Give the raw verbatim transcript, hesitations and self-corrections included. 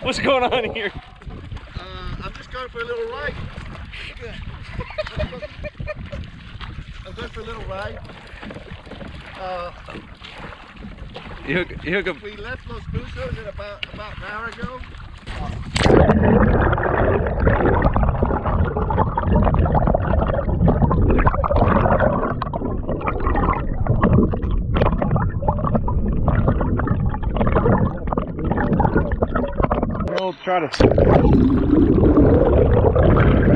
What's going on here? Uh, I'm just going for a little ride. I'm going for a little ride. Uh, You hook, you hook up. we left Los Buzos at about about an hour ago. We'll try to.